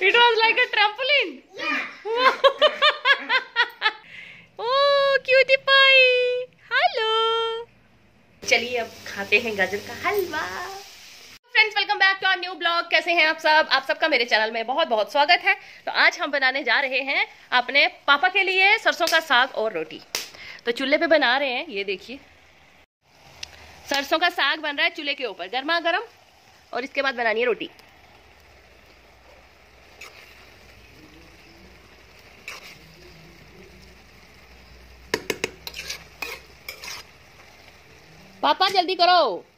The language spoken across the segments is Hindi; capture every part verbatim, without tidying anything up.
It was like a trampoline. Oh, cutie pie. Hello. चलिए अब खाते हैं गाजर का halwa. Friends, welcome back to our new blog. कैसे हैं आप सब? आप सबका मेरे चैनल में बहुत बहुत स्वागत है। तो आज हम बनाने जा रहे हैं अपने पापा के लिए सरसों का साग और रोटी। तो चूल्हे पे बना रहे हैं, ये देखिए सरसों का साग बन रहा है चूल्हे के ऊपर गर्मा गर्म, और इसके बाद बनानी है रोटी। पापा जल्दी करो।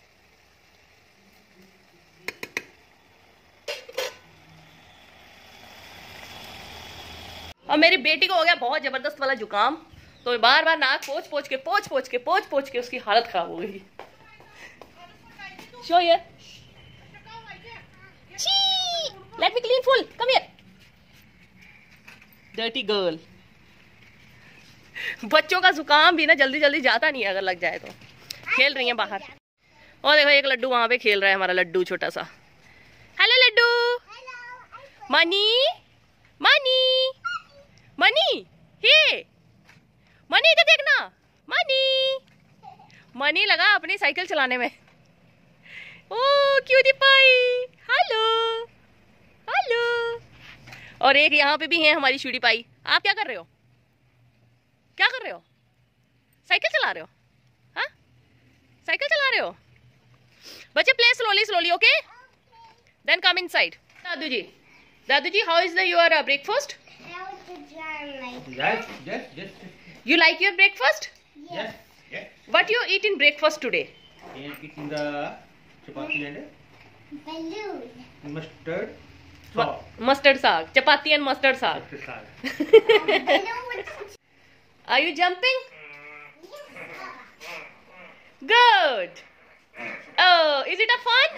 और मेरी बेटी को हो गया बहुत जबरदस्त वाला जुकाम, तो बार बार नाक पोछ पोछ के पोछ पोछ के पोछ पोछ के उसकी हालत खराब हो गई। शो ये let me clean full, come here dirty girl. बच्चों का जुकाम भी ना जल्दी जल्दी जाता नहीं है, अगर लग जाए तो। खेल रही है बाहर, और देखो एक लड्डू वहां पे खेल रहा है, हमारा लड्डू छोटा सा। हेलो लड्डू। मनी मनी मनी, हे मनी इधर देखना। मनी मनी लगा अपनी साइकिल चलाने में। Oh cutie pie, hello hello. और एक यहाँ पे भी है हमारी शूटी पाई। आप क्या कर रहे हो? क्या कर रहे हो? साइकिल चला रहे हो? हाँ, साइकिल चला रहे हो? बच्चे play slowly slowly, okay? Then come inside. दादू जी, दादू जी, how is the your breakfast? Yes, yes, yes. You like your breakfast? Yes, yes. What you eat in breakfast today? And eating the chapati and Balloon. mustard sauce. Mustard saag, chapati and mustard saag. Balloon. Are you jumping? Good. Oh, is it a fun?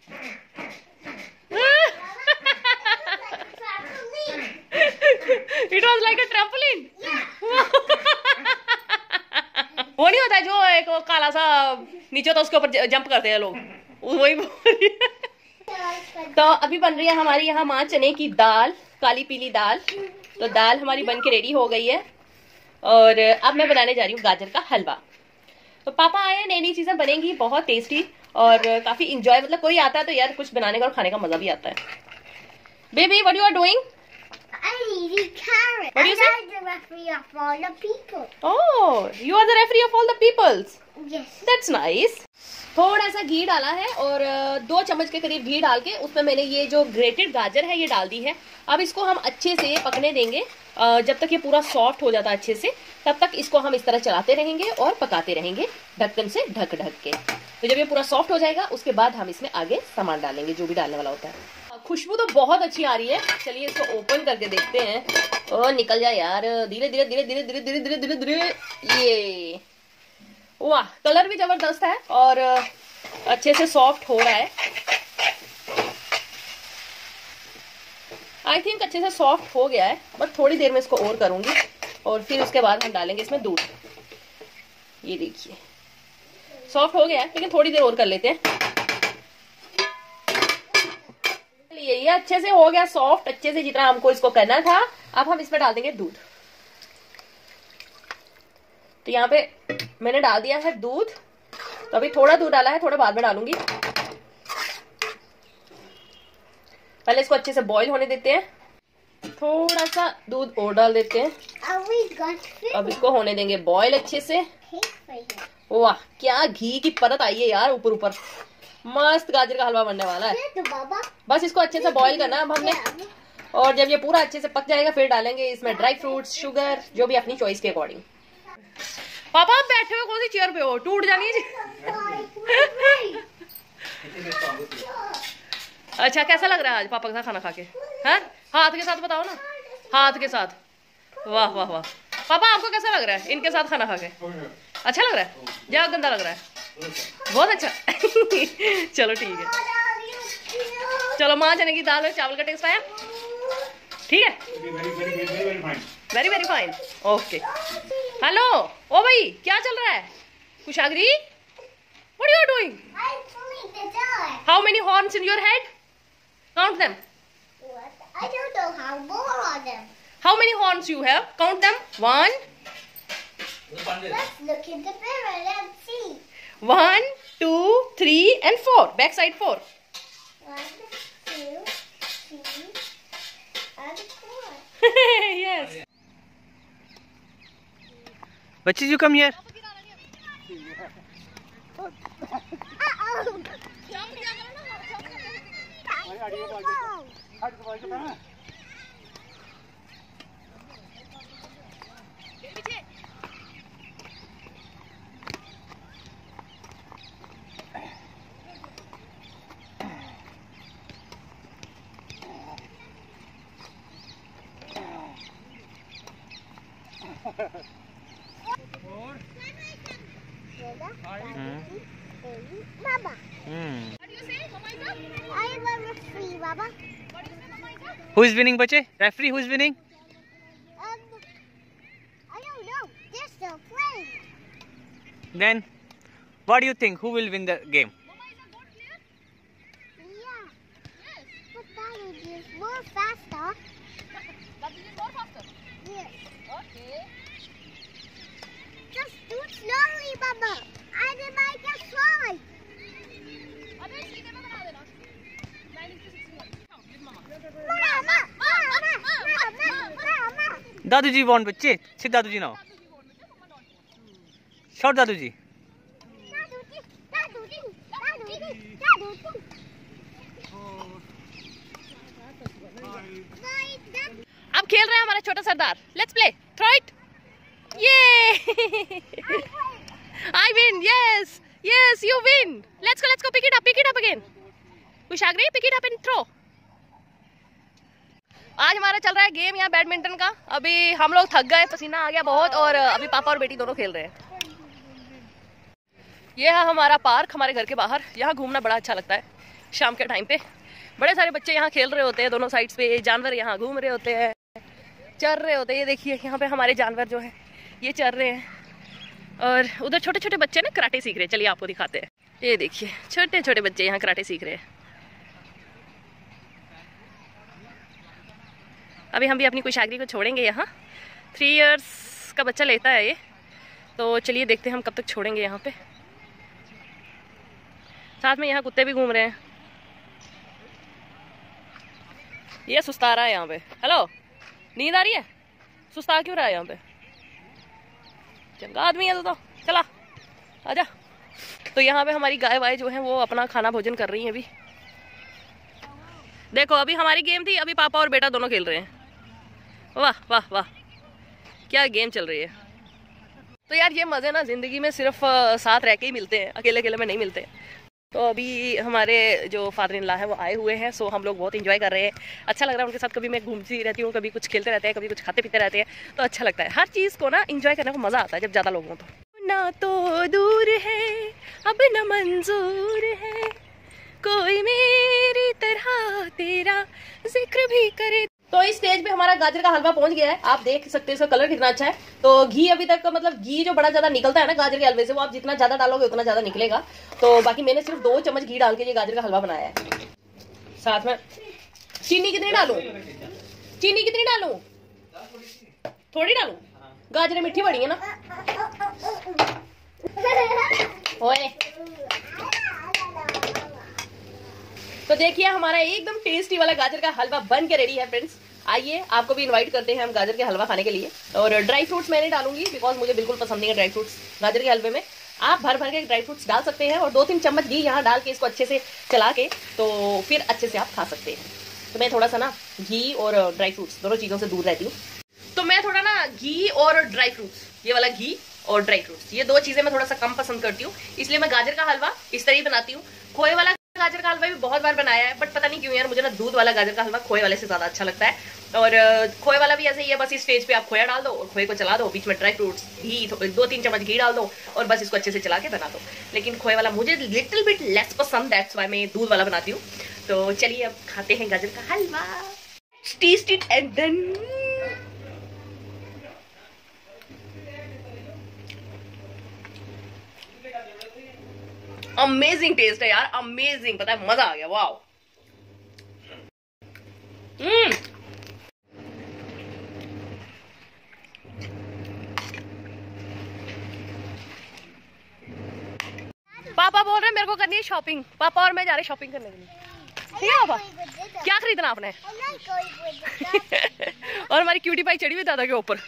It was like a trampoline. वो नहीं होता जो एक वो काला सा नीचे होता उसके ऊपर जंप करते हैं लोग, वही बोल रही है। तो अभी बन रही है हमारी यहाँ माँ चने की दाल, काली पीली दाल। तो दाल हमारी बन के रेडी हो गई है, और अब मैं बनाने जा रही हूँ गाजर का हलवा। तो पापा आए हैं, नई नई चीजें बनेंगी, बहुत टेस्टी और काफी इंजॉय। मतलब कोई आता है तो यार कुछ बनाने का और खाने का मजा भी आता है। Baby, what you are doing? I'm eating carrot. What do you say? I'm the referee of all the people. Oh, you are the referee of all the peoples. Yes. That's nice. थोड़ा सा घी डाला है, और दो चम्मच के करीब घी डाल के उसमें मैंने ये जो ग्रेटेड गाजर है ये डाल दी है। अब इसको हम अच्छे से पकने देंगे, जब तक ये पूरा सॉफ्ट हो जाता है अच्छे से, तब तक इसको हम इस तरह चलाते रहेंगे और पकाते रहेंगे ढक्कन से ढक ढक के। तो जब ये पूरा सॉफ्ट हो जाएगा उसके बाद हम इसमें आगे सामान डालेंगे जो भी डालने वाला होता है। खुशबू तो बहुत अच्छी आ रही है। चलिए इसको ओपन करके देखते हैं। ओ निकल जाए यार, धीरे धीरे धीरे धीरे धीरे धीरे धीरे धीरे धीरे। ये वाह, कलर भी जबरदस्त है और अच्छे से सॉफ्ट हो रहा है। आई थिंक अच्छे से सॉफ्ट हो गया है, बट थोड़ी देर में इसको और करूंगी, और फिर उसके बाद हम डालेंगे इसमें दूध। ये देखिए सॉफ्ट हो गया है, लेकिन थोड़ी देर और कर लेते हैं। ये ये अच्छे से हो गया सॉफ्ट, अच्छे से जितना हमको इसको करना था। अब हम इसमें डाल देंगे दूध। तो यहाँ पे मैंने डाल दिया है दूध। तो अभी थोड़ा दूध डाला है, थोड़ा बाद में डालूंगी। पहले इसको अच्छे से बॉईल होने देते हैं। थोड़ा सा दूध और डाल देते हैं। अब इसको होने देंगे बॉईल अच्छे से। वाह, क्या घी की परत आई है यार ऊपर ऊपर। मस्त गाजर का हलवा बनने वाला है। बस इसको अच्छे से बॉईल करना है अब हमने, और जब ये पूरा अच्छे से पक जाएगा फिर डालेंगे इसमें ड्राई फ्रूट्स, शुगर, जो भी अपनी चॉइस के अकॉर्डिंग। पापा आप बैठे हुए कौन सी चेयर पे हो? टूट जानी है। अच्छा, कैसा लग रहा है आज पापा के साथ खाना खा के? है हाथ के साथ बताओ ना, हाथ के साथ। वाह वाह वाह। पापा आपको कैसा लग रहा है इनके साथ खाना खा के? अच्छा लग रहा है या गंदा लग रहा है? बहुत अच्छा। चलो ठीक है, चलो माँ चने की दाल और चावल का टेस्ट आया? ठीक है, very very fine, okay. Hello, oh भाई क्या चल रहा है? Kushagri, what are you doing? I'm pulling the door. How many horns in your head? Count them. I don't know how more on them. How many horns you have? Count them. One, Let's look in the mirror and see. one, two, three, and four. Back side four. One, two, three, and four. Yes. Bachis, you come here. Uh-oh. Baba. What do you say, Mamaika? I am a referee, Baba. What do you say, Mamaika? Who is winning, bache? Referee, who is winning? Um, I don't know. They're still playing. Then, what do you think? Who will win the game? Yeah. But that would be more faster. That is more faster. Yes. Okay. Just do it slowly, Baba. I did my get slide. अबे सीधे में बना देना. nine into sixteen. With mama. Mama, Mama, Mama, Mama. Dadu ji won, bache. Sit Dadu ji now. Shout Dadu ji. Daduji, Daduji, Daduji, Daduji. अब खेल रहे हैं हमारा छोटा सरदार. Let's play. Throw it. Yay! I win. Yes. Yes, you win. Let's go. Let's go. Pick it up. Pick it up again. Kushagri, pick it up and throw. आज हमारा चल रहा है गेम यहाँ बैडमिंटन का. अभी हम लोग थक गए, पसीना आ गया बहुत, और अभी पापा और बेटी दोनों खेल रहे हैं. ये है हमारा पार्क हमारे घर के बाहर. यहाँ घूमना बड़ा अच्छा लगता है शाम के टाइम पे. बड़े सारे बच्चे यहाँ खेल रहे होते हैं दोनों साइड्स पे. जानवर यहाँ घूम रहे होते हैं, चर रहे होते हैं. ये देखिए यहाँ पे हमारे जानवर जो है ये चर रहे हैं, और उधर छोटे छोटे बच्चे ना कराटे सीख रहे हैं. चलिए आपको दिखाते हैं. ये देखिए छोटे छोटे बच्चे यहाँ कराटे सीख रहे हैं. अभी हम भी अपनी कुशाग्री को छोड़ेंगे यहाँ. थ्री इयर्स का बच्चा लेता है ये, तो चलिए देखते हैं हम कब तक छोड़ेंगे यहाँ पे. साथ में यहाँ कुत्ते भी घूम रहे हैं. ये सुस्ता रहा है यहाँ पे. हेलो, नींद आ रही है? सुस्ता क्यों रहा है यहाँ पे? चंगा आदमी है तो, तो चला आजा. तो यहाँ पे हमारी गाय वाय जो है वो अपना खाना भोजन कर रही है. अभी देखो, अभी हमारी गेम थी, अभी पापा और बेटा दोनों खेल रहे हैं. वाह वाह वाह, क्या गेम चल रही है. तो यार ये मज़े ना ज़िंदगी में सिर्फ साथ रह के ही मिलते हैं, अकेले अकेले में नहीं मिलते. तो अभी हमारे जो फादर इन लॉ है वो आए हुए हैं, सो हम लोग बहुत एंजॉय कर रहे हैं. अच्छा लग रहा है उनके साथ. कभी मैं घूमती रहती हूँ, कभी कुछ खेलते रहते हैं, कभी कुछ खाते पीते रहते हैं, तो अच्छा लगता है. हर चीज़ को ना एंजॉय करने को मज़ा आता है जब ज़्यादा लोग हों तो. ना तो दूर है अब न मंजूर है, कोई मेरी तरह तेरा जिक्र भी करे. तो इस स्टेज पे हमारा गाजर का हलवा पहुंच गया है. आप देख सकते हैं इसका कलर कितना अच्छा है. तो घी अभी तक मतलब घी जो बड़ा ज्यादा निकलता है ना गाजर के हलवे से, वो आप जितना ज्यादा डालोगे उतना ज्यादा निकलेगा. तो बाकी मैंने सिर्फ दो चम्मच घी डाल के ये गाजर का हलवा बनाया है. साथ में चीनी कितनी डालूं? चीनी कितनी डालूं? थोड़ी डालूं? गाजरें मीठी बड़ी है ना. ओए, तो देखिए हमारा एकदम टेस्टी वाला गाजर का हलवा बन के रेडी है फ्रेंड्स. आइए आपको भी इनवाइट करते हैं हम गाजर के हलवा खाने के लिए. और ड्राई फ्रूट्स मैंने डालूंगी बिकॉज मुझे बिल्कुल पसंद नहीं है ड्राई फ्रूट्स गाजर के हलवे में. आप भर भर के ड्राई फ्रूट्स डाल सकते हैं, और दो तीन चम्मच घी यहाँ डाल के इसको अच्छे से चला के तो फिर अच्छे से आप खा सकते हैं. तो मैं थोड़ा सा ना घी और ड्राई फ्रूट्स दोनों चीज़ों से दूर रहती हूँ. तो मैं थोड़ा ना घी और ड्राई फ्रूट्स, ये वाला घी और ड्राई फ्रूट्स, ये दो चीज़ें मैं थोड़ा सा कम पसंद करती हूँ. इसलिए मैं गाजर का हलवा इस तरह ही बनाती हूँ. खोए वाला गाजर का हलवा भी बहुत बार बनाया है, बट पता नहीं क्यों यार मुझे ना दूध वाला गाजर का हलवा खोए वाले से ज्यादा अच्छा लगता है. और खोए वाला भी ऐसे ही है, बस इस स्टेज पे आप खोया डाल दो और खोए को चला दो, बीच में ड्राई फ्रूट्स, घी, दो तीन चम्मच घी डाल दो और बस इसको अच्छे से चला के बना दो. लेकिन खोए वाला मुझे लिटिल बिट लेस पसंद, दैट्स व्हाई मैं दूध वाला बनाती हूँ. तो चलिए अब खाते हैं गाजर का halwa. Taste it and then amazing taste है यार, अमेजिंग. पता है, मजा आ गया. वाओ. हम्म पापा बोल रहे हैं मेरे को करनी है शॉपिंग। पापा और मैं जा रहे शॉपिंग करने के लिए। ठीक है पापा, क्या खरीदना आपने? और हमारी क्यूटी पाई चढ़ी हुई दादा के ऊपर।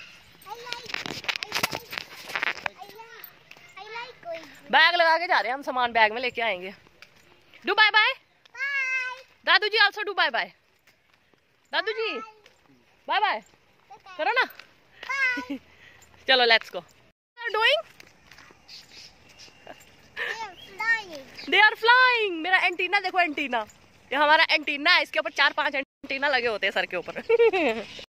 बैग लगा के जा रहे हैं हम, सामान बैग में लेके आएंगे। डू बाय बाय दादू जी, आल्सो डू बाय बाय दादू जी, बाय बाय करो ना। चलो let's go. Doing they are flying. मेरा एंटीना देखो, एंटीना, ये हमारा एंटीना है, इसके ऊपर चार पांच एंटीना लगे होते हैं सर के ऊपर।